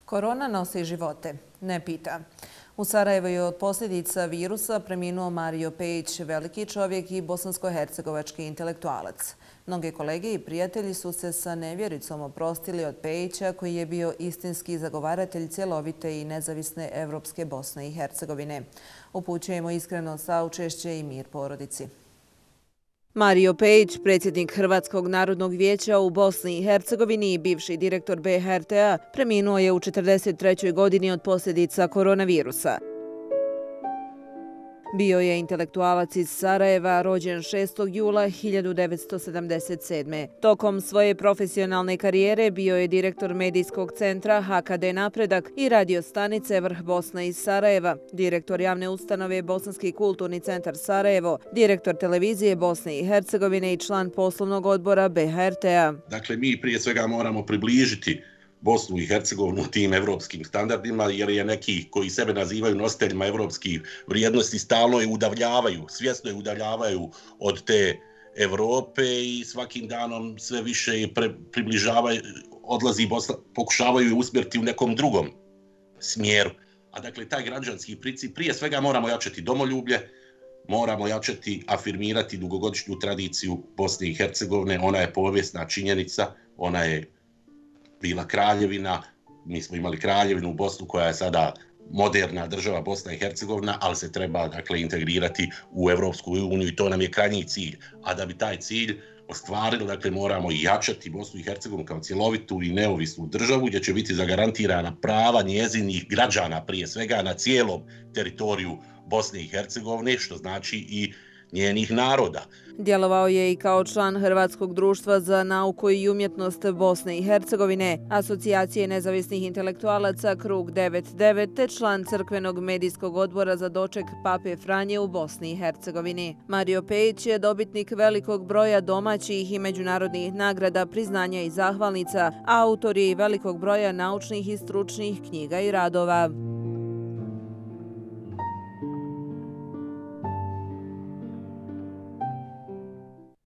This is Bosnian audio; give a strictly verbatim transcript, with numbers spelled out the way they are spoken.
Korona nosi živote, ne pita. U Sarajevu je od posljedica virusa preminuo Mario Pejić, veliki čovjek i bosansko-hercegovački intelektualac. Mnoge kolege i prijatelji su se sa nevjericom oprostili od Pejića, koji je bio istinski zagovaratelj cjelovite i nezavisne evropske Bosne i Hercegovine. Upućujemo iskreno saučešće i mir porodici. Mario Pejić, predsjednik Hrvatskog narodnog vijeća u Bosni i Hercegovini i bivši direktor B H R T-a, preminuo je u četrdeset trećoj godini od posljedica koronavirusa. Bio je intelektualac iz Sarajeva, rođen šestog jula hiljadu devetsto sedamdeset sedme. Tokom svoje profesionalne karijere bio je direktor medijskog centra H K D Napredak i radio stanice Vrh Bosna iz Sarajeva, direktor javne ustanove Bosanski kulturni centar Sarajevo, direktor televizije Bosne i Hercegovine i član poslovnog odbora B H R T-a. Dakle, mi prije svega moramo približiti Bosnu i Hercegovinu tim evropskim standardima, jer je neki koji sebe nazivaju nositeljima evropskih vrijednosti stalno je udavljavaju, svjesno je udavljavaju od te Evrope i svakim danom sve više je približavaju, odlazi Bosna, pokušavaju je usmjeriti u nekom drugom smjeru. A dakle, taj građanski princip, prije svega moramo jačati domoljublje, moramo jačati, afirmirati dugogodišnju tradiciju Bosne i Hercegovine, ona je povijesna činjenica, ona je bila kraljevina, mi smo imali kraljevinu u Bosnu koja je sada moderna država Bosna i Hercegovina, ali se treba dakle integrirati u Evropsku uniju i to nam je krajnji cilj. A da bi taj cilj ostvarili, dakle moramo i jačati Bosnu i Hercegovinu kao cjelovitu i neovisnu državu gdje će biti zagarantirana prava njezinih građana prije svega na cijelom teritoriju Bosne i Hercegovine, što znači i njenih naroda. Djelovao je i kao član Hrvatskog društva za nauku i umjetnost Bosne i Hercegovine, Asocijacije nezavisnih intelektualaca Krug devedeset devet te član Crkvenog medijskog odbora za doček Pape Franje u Bosni i Hercegovini. Mario Pejić je dobitnik velikog broja domaćih i međunarodnih nagrada, priznanja i zahvalnica, a autor je i velikog broja naučnih i stručnih knjiga i radova.